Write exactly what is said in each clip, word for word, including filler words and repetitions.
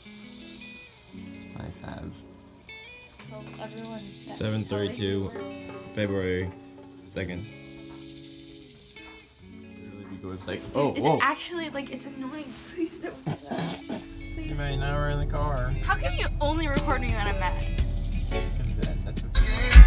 Nice abs. Well, everyone. seven thirty-two, February second. It's like, Dude, oh, is whoa. it actually like it's annoying? Please don't do that. Please. Right now we're in the car. How come you only record me when I'm mad? That, that's what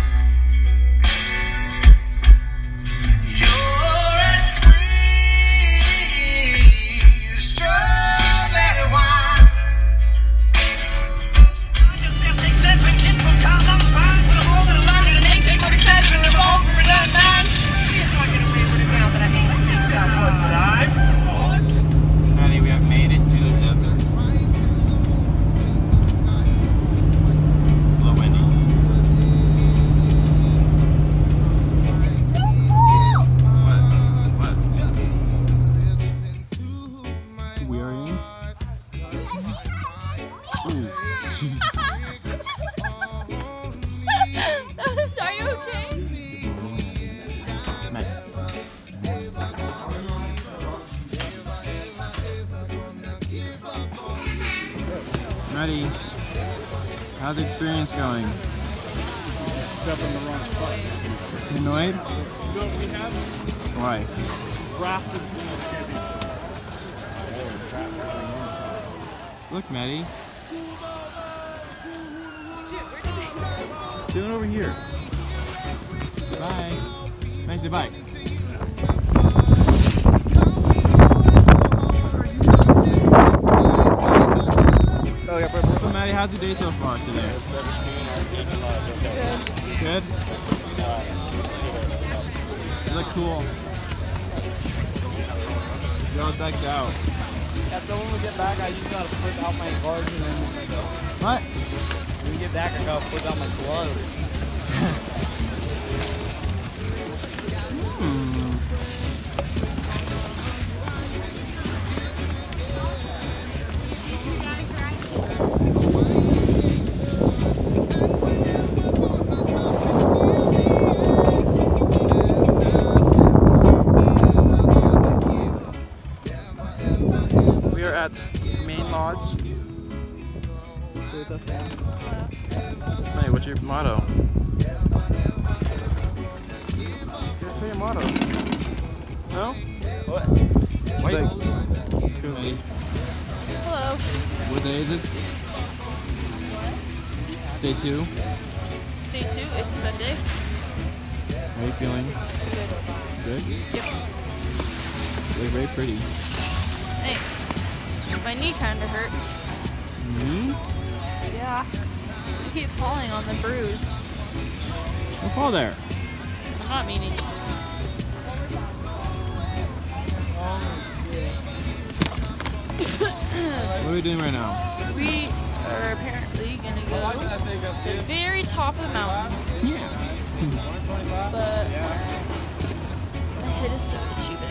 we have made it to the desert. Hello, Wendy. What? What? We are in? Ooh, jeez. Are you okay? Matt. Maddie, how's the experience going? Step in the wrong spot. You annoyed? You know what we have? Why? Grafted championship. Look, Maddie. Dude, where did they go? Do it over here. Bye. Maddie, say bye. So Maddie, how's your day so far today? Good. Good? You look cool. You're all decked out. Yeah, so when we get back, I usually gotta put out my garden and stuff. What? When we get back, I gotta put out my gloves. Hmm. We are at Main Lodge. So it's up there. Hey, what's your motto? Say your motto. No? What? Wait. Hello. What day is it? Day two. Day two, it's Sunday. How are you feeling? Good. Good? Yep. You look very pretty. Thanks. My knee kinda hurts. Me? Yeah. I keep falling on the bruise. Don't fall there. I'm not meaning to. What are we doing right now? We are apparently gonna go to the very top of the mountain. Yeah. But my head is so itchy.